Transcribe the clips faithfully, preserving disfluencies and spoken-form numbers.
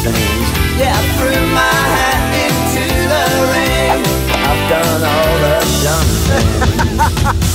things. Yeah, I threw my hat into the ring. I've done all the dumb things.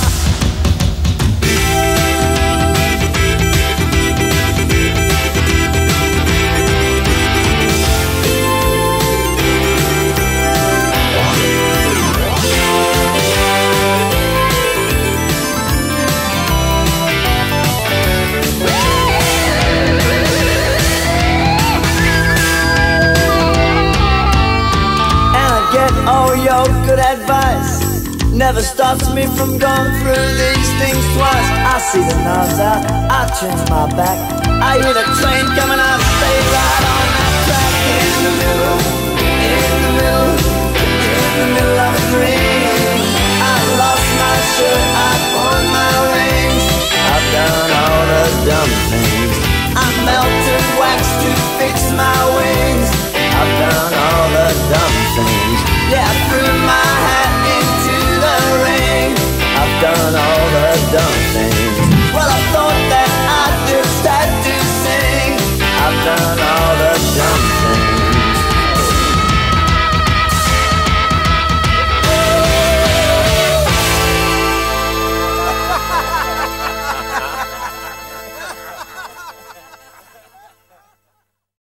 Oh, your good advice never stops me from going through these things twice. I see the knobs out, I change my back. I hear the train coming, I stay right on that track. In the middle, in the middle, in the middle of a dream. I lost my shirt, I pawned my rings. I've done all the dumb things. I melted wax to fix my wings. I've done all the dumb things. Yeah,